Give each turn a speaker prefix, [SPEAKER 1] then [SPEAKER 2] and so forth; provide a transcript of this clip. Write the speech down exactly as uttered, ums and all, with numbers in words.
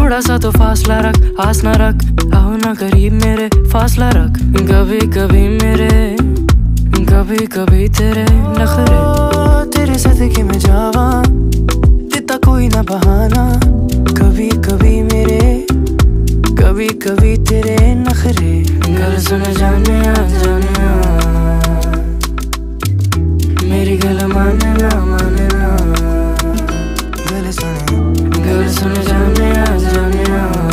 [SPEAKER 1] थोड़ा सा तो फासला रख, आस ना रख, आओ ना करीब मेरे, फासला रख। कभी कभी मेरे, कभी कभी तेरे नखरे, तेरे सदके में जावा, देता कोई ना बहाना। कभी कभी मेरे, कभी कभी तेरे नखरे। गल सुन जाने